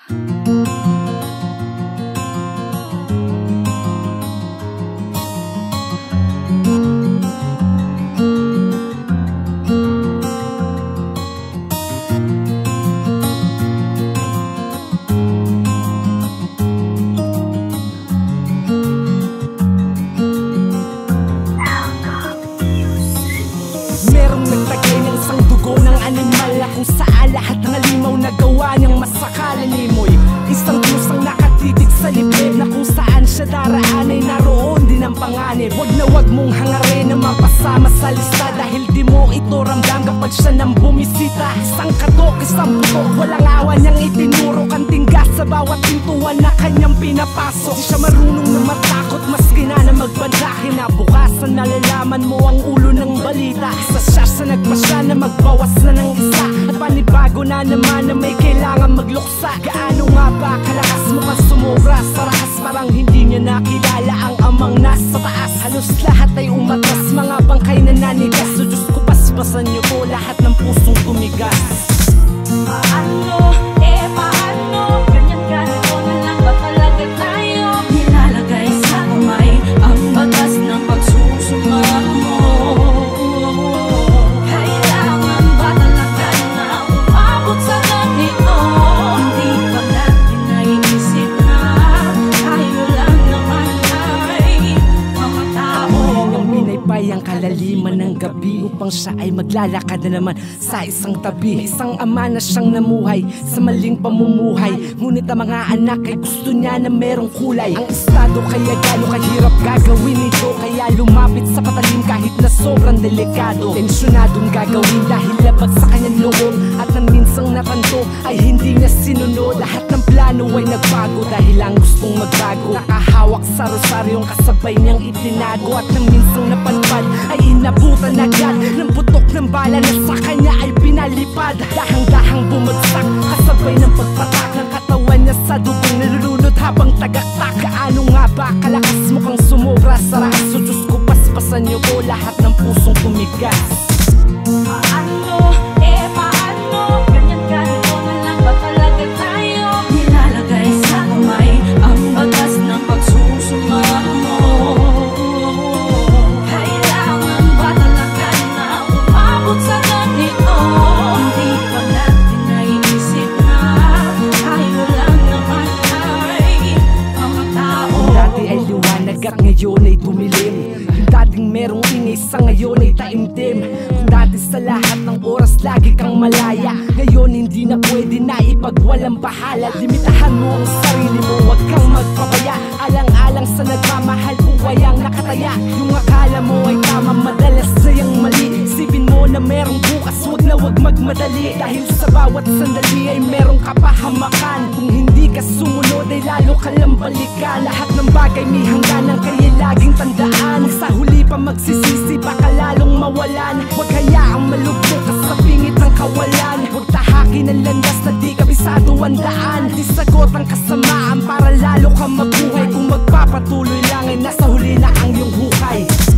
Merong nagtagay ng isang dugo ng animal na kung saan lahat ng alimaw na gawa niyang masakala nimoy. Isang pusang nakatitig sa liblib na kung saan siya daraan ay naroon din ang panganib. Wag na wag mong hangarin na mapasama sa lista, dahil di mo ito ramdam kapag siya nang bumisita. Isang katok, isang putok, walang awa niyang itinuro, kantinggas sa bawat pintuan na kanyang pinapasok. Di siya marunong na matakot, maski na magbanta. Kinabukasan nalalaman mo ang ulo ng balita. Isa siya sa nagpasya na magbawas na ng isa, at panibago na naman na may kailangan magluksa. Gaano nga ba kalakas mo pa sumobra sa rakas, parang hindi niya nakilala ang amang nasa taas. Halos lahat ay umatas, mga bangkay na nanigas. So Diyos ko, paspasan niyo po lahat ng pusong tumigas. Paano? Paano? Ganyan-ganito na lang ba talaga tayo? Nilalagay sa kamay ang batas ng pagsusumamo mo. Kailangan ba talaga na umabot sa ganito? Hindi ba natin naiisip na tayo lang naman ay mga tao? Ang minaypay ang kalaliman ng gabi upang siya ay maglalakad na naman sa isang tabi. Isang ama na siyang namuhay sa maling pamumuhay, ngunit ang mga anak ay gusto niya na merong kulay. Ang estado kaya gano'ng kahirap gagawin ito, kaya lumapit sa patalim kahit na sobrang delikado. Tensyonadong gagawin dahil labag sa kanyang loob, at nang minsang natanto ay hindi niya sinunod. Lahat ng plano ay nagbago dahil ang gustong magbago. Nakahawak sa rosaryong kasabay niyang itinago, at nang minsang napanpad ay inabutan agad ng putok ng bala na sa kanya ay pinalipad. Dahang-dahang bumagsak kasabay ng pagpatak ng katawan niya sa dugong nilulunod habang tagaktak. Gaano nga ba kalakas mo kang sumobra sa rakas? So Diyos ko, paspasan niyo po lahat ng pusong tumigas. Paano? Paano? Ganyan-ganito na lang ba talaga tayo? Nilalagay sa kamay ang batas ng pagsusumamo mo. Kailangan ba talaga na umabot sa ganito? Hindi ba natin naiisip na tayo lang naman ay mga tao? Dati ay liwanag at ngayon ay dumilim. Kung dating merong ingay sa ngayon ay taimtim. Kung dati sa lahat ng oras lagi kang malaya, ngayon hindi na pwede na ipagwalang bahala. Limitahan mo ang sarili mo, huwag kang magpabaya. Alang-alang sa nagmamahal, buhay ang nakataya. Yung akala mo ay tama, madalas sayang mali. Isipin mo na merong bukas, huwag na huwag magmadali, dahil sa bawat sandali ay merong kapahamakan. Kung hindi ka sumunod ay lalo ka lang balikan. Lahat ng bagay may hangganan, kaya laging tandaan. Sa huli pa magsisisi, baka lalong mawalan. Huwag hayaang malugmok ka sa pingit ng kawalan. Huwag tahakin ang landas na di kabisado ang daan. Di sagot ang kasamaan para lalo kang mabuhay. Kung magpapatuloy lang ay nasa huli na ang iyong hukay.